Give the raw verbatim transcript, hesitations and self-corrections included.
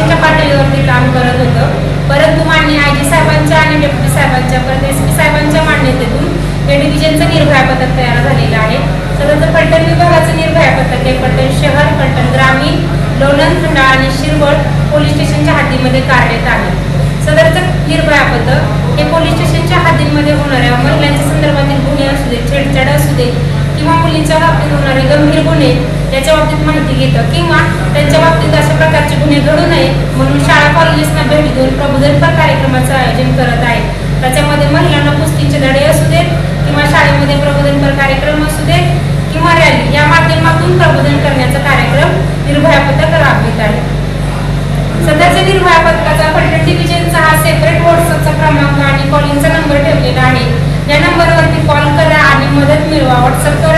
स्टेशनच्या पातळीवरती काम करत होतं, परंतु माननीय आय जी साहेबांच्या आणि डेप्युटी साहेबांच्या परत एस पी साहेबांच्या मान्यतेतून या डिव्हिजनचं निर्भया पथक तयार झालेलं आहे. सदरचं फलटण विभागाचं निर्भया पथक हे फलटण शहर, फलटण ग्रामीण, लोणंद, खंडाळा आणि शिरवळ पोलीस स्टेशनच्या हद्दीमध्ये कार्यरत आहे. सदरचं निर्भया पथक हे पोलीस स्टेशनच्या हद्दीमध्ये होणाऱ्या महिलांच्या संदर्भातील गुन्हे असू दे, छेडछाड असू दे किंवा मुलींच्या बाबतीत होणारे गंभीर गुन्हे याच्या बाबतीत माहिती घेतं किंवा त्यांच्या बाबतीत अशा प्रकारचे गुन्हे घडू नये म्हणून शाळा कॉलेजेसना भेट देऊन प्रबोधनपर कार्यक्रमाचं आयोजन करत आहे. त्याच्यामध्ये महिलांना कुस्तीचे धडे असू देत किंवा शाळेमध्ये प्रबोधनपर कार्यक्रम असू देत किंवा रॅली या माध्यमातून प्रबोधन करण्याचा कार्यक्रम निर्भया पथक राबवित आहे. सध्याच्या निर्भया पथकाचा फलटण डिव्हिजनचा हा सेपरेट व्हॉट्सअपचा क्रमांक आणि कॉलिंगचा नंबर ठेवलेला आहे. या नंबरवरती कॉल करा आणि मदत मिळवा. व्हॉट्सअप